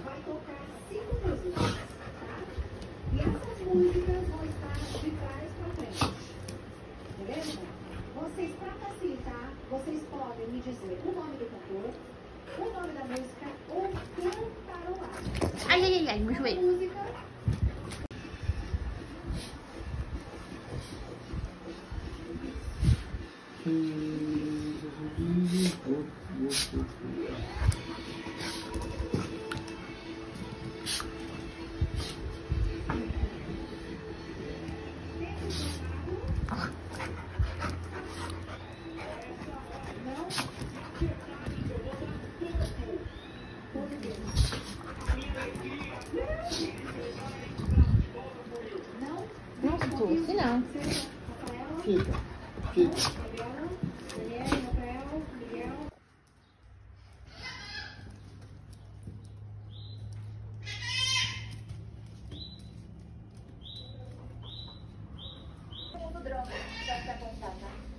vai tocar 5 músicas, tá? E essas músicas vão estar de trás para frente. Beleza? Vocês, para facilitar, vocês podem me dizer o nome do cantor, o nome da música ou cantarolar. Ai, ai, ai, ai, meu joelho. Música. Não, se não. Fica. Droga, já está contada.